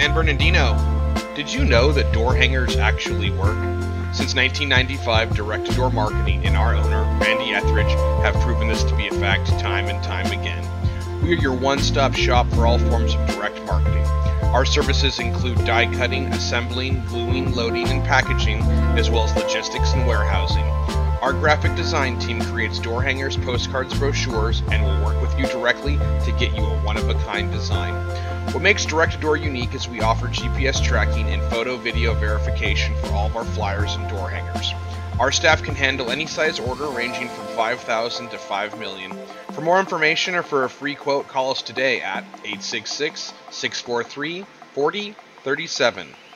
San Bernardino. Did you know that door hangers actually work? Since 1995, direct-to-door marketing and our owner, Randy Etheridge, have proven this to be a fact time and time again. We are your one-stop shop for all forms of direct marketing. Our services include die cutting, assembling, gluing, loading, and packaging, as well as logistics and warehousing. Our graphic design team creates door hangers, postcards, brochures, and will work with you directly to get you a one-of-a-kind design. What makes Direct-to-Door unique is we offer GPS tracking and photo-video verification for all of our flyers and door hangers. Our staff can handle any size order ranging from 5,000 to 5 million. For more information or for a free quote, call us today at 866-643-4037.